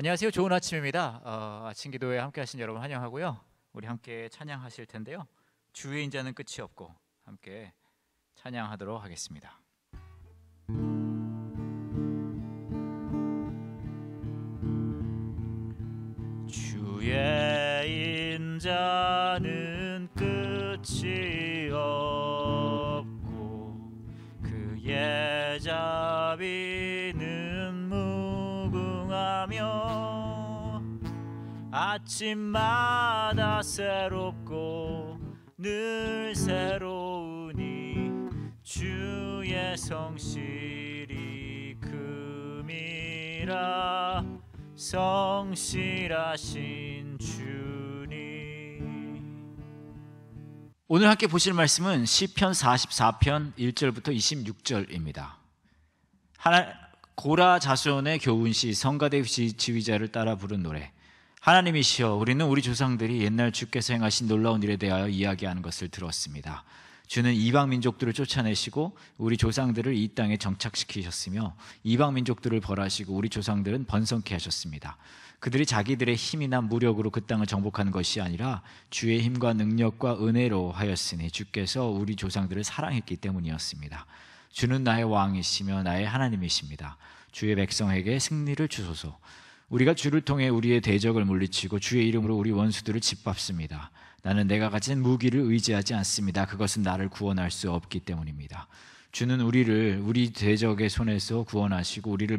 안녕하세요. 좋은 아침입니다. 아침 기도에 함께 하신 여러분 환영하고요. 우리 함께 찬양하실 텐데요. 주의 인자는 끝이 없고 함께 찬양하도록 하겠습니다. 주의 인자는 끝이 없고 그의 자비는 무궁하며 아침마다 새롭고 늘 새로우니 주의 성실이 금이라 성실하신 주님. 오늘 함께 보실 말씀은 시편 44편 1절부터 26절입니다. 고라 자손의 교훈시 성가대 지휘자를 따라 부른 노래. 하나님이시여, 우리는 우리 조상들이 옛날 주께서 행하신 놀라운 일에 대하여 이야기하는 것을 들었습니다. 주는 이방 민족들을 쫓아내시고 우리 조상들을 이 땅에 정착시키셨으며 이방 민족들을 벌하시고 우리 조상들은 번성케 하셨습니다. 그들이 자기들의 힘이나 무력으로 그 땅을 정복하는 것이 아니라 주의 힘과 능력과 은혜로 하였으니 주께서 우리 조상들을 사랑했기 때문이었습니다. 주는 나의 왕이시며 나의 하나님이십니다. 주의 백성에게 승리를 주소서. 우리가 주를 통해 우리의 대적을 물리치고 주의 이름으로 우리 원수들을 짓밟습니다. 나는 내가 가진 무기를 의지하지 않습니다. 그것은 나를 구원할 수 없기 때문입니다. 주는 우리를 우리 대적의 손에서 구원하시고 우리를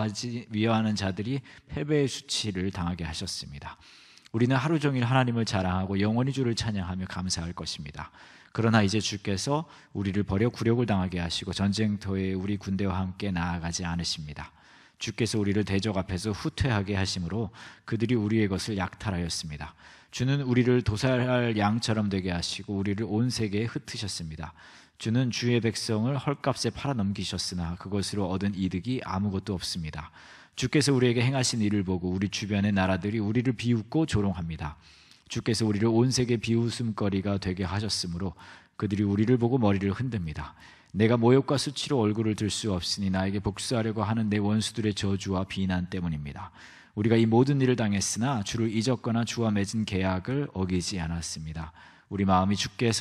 미워하는 자들이 패배의 수치를 당하게 하셨습니다. 우리는 하루 종일 하나님을 자랑하고 영원히 주를 찬양하며 감사할 것입니다. 그러나 이제 주께서 우리를 버려 굴욕을 당하게 하시고 전쟁터에 우리 군대와 함께 나아가지 않으십니다. 주께서 우리를 대적 앞에서 후퇴하게 하심으로 그들이 우리의 것을 약탈하였습니다. 주는 우리를 도살할 양처럼 되게 하시고 우리를 온 세계에 흩으셨습니다. 주는 주의 백성을 헐값에 팔아넘기셨으나 그것으로 얻은 이득이 아무것도 없습니다. 주께서 우리에게 행하신 일을 보고 우리 주변의 나라들이 우리를 비웃고 조롱합니다. 주께서 우리를 온 세계 비웃음거리가 되게 하셨으므로 그들이 우리를 보고 머리를 흔듭니다. 내가 모욕과 수치로 얼굴을 들 수 없으니 나에게 복수하려고 하는 내 원수들의 저주와 비난 때문입니다. 우리가 이 모든 일을 당했으나 주를 잊었거나 주와 맺은 계약을 어기지 않았습니다. 우리 마음이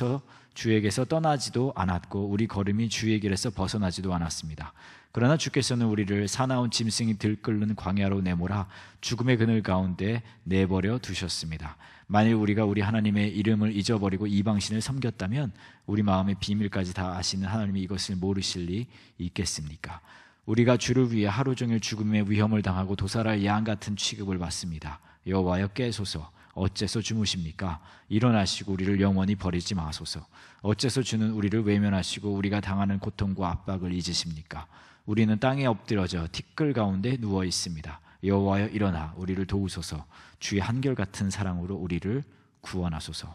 주에게서 떠나지도 않았고 우리 걸음이 주의 길에서 벗어나지도 않았습니다. 그러나 주께서는 우리를 사나운 짐승이 들끓는 광야로 내몰아 죽음의 그늘 가운데 내버려 두셨습니다. 만일 우리가 우리 하나님의 이름을 잊어버리고 이방신을 섬겼다면 우리 마음의 비밀까지 다 아시는 하나님이 이것을 모르실 리 있겠습니까? 우리가 주를 위해 하루 종일 죽음의 위험을 당하고 도살할 양 같은 취급을 받습니다. 여호와여 깨소서. 어째서 주무십니까? 일어나시고 우리를 영원히 버리지 마소서. 어째서 주는 우리를 외면하시고 우리가 당하는 고통과 압박을 잊으십니까? 우리는 땅에 엎드려져 티끌 가운데 누워 있습니다. 여호와여 일어나 우리를 도우소서. 주의 한결같은 사랑으로 우리를 구원하소서.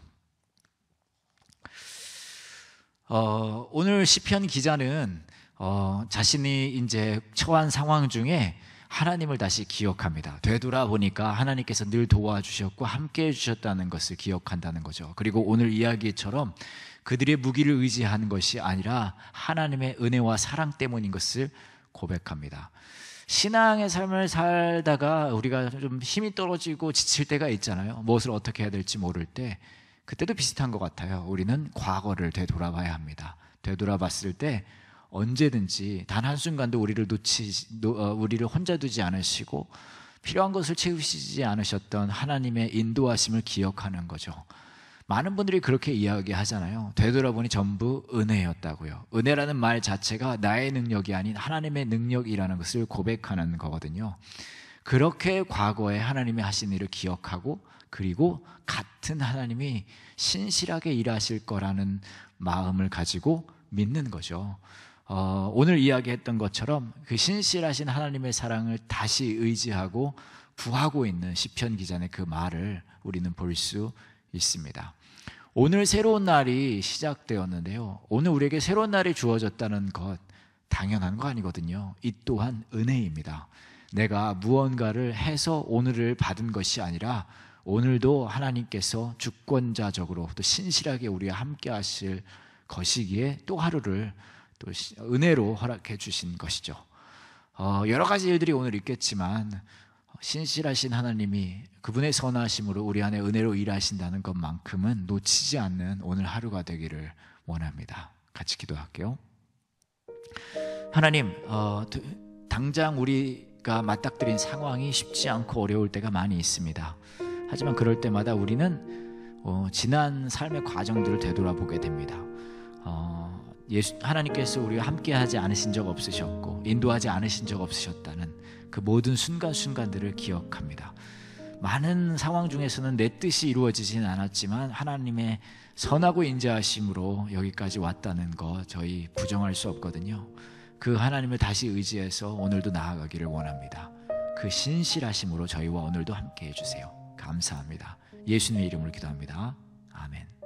오늘 시편 기자는 자신이 이제 처한 상황 중에 하나님을 다시 기억합니다. 되돌아보니까 하나님께서 늘 도와주셨고 함께해 주셨다는 것을 기억한다는 거죠. 그리고 오늘 이야기처럼 그들의 무기를 의지하는 것이 아니라 하나님의 은혜와 사랑 때문인 것을 고백합니다. 신앙의 삶을 살다가 우리가 좀 힘이 떨어지고 지칠 때가 있잖아요. 무엇을 어떻게 해야 될지 모를 때, 그때도 비슷한 것 같아요. 우리는 과거를 되돌아봐야 합니다. 되돌아봤을 때 언제든지 단 한순간도 우리를 혼자 두지 않으시고 필요한 것을 채우시지 않으셨던 하나님의 인도하심을 기억하는 거죠. 많은 분들이 그렇게 이야기하잖아요. 되돌아보니 전부 은혜였다고요. 은혜라는 말 자체가 나의 능력이 아닌 하나님의 능력이라는 것을 고백하는 거거든요. 그렇게 과거에 하나님이 하신 일을 기억하고 그리고 같은 하나님이 신실하게 일하실 거라는 마음을 가지고 믿는 거죠. 오늘 이야기했던 것처럼 그 신실하신 하나님의 사랑을 다시 의지하고 구하고 있는 시편 기자의 그 말을 우리는 볼 수 있습니다. 오늘 새로운 날이 시작되었는데요. 오늘 우리에게 새로운 날이 주어졌다는 것 당연한 거 아니거든요. 이 또한 은혜입니다. 내가 무언가를 해서 오늘을 받은 것이 아니라 오늘도 하나님께서 주권자적으로 또 신실하게 우리와 함께 하실 것이기에 또 하루를 또 은혜로 허락해 주신 것이죠. 여러 가지 일들이 오늘 있겠지만 신실하신 하나님이 그분의 선하심으로 우리 안에 은혜로 일하신다는 것만큼은 놓치지 않는 오늘 하루가 되기를 원합니다. 같이 기도할게요. 하나님, 당장 우리가 맞닥뜨린 상황이 쉽지 않고 어려울 때가 많이 있습니다. 하지만 그럴 때마다 우리는 지난 삶의 과정들을 되돌아보게 됩니다. 하나님께서 우리와 함께하지 않으신 적 없으셨고 인도하지 않으신 적 없으셨다는 그 모든 순간순간들을 기억합니다. 많은 상황 중에서는 내 뜻이 이루어지진 않았지만 하나님의 선하고 인자하심으로 여기까지 왔다는 거 저희 부정할 수 없거든요. 그 하나님을 다시 의지해서 오늘도 나아가기를 원합니다. 그 신실하심으로 저희와 오늘도 함께 해주세요. 감사합니다. 예수님의 이름으로 기도합니다. 아멘.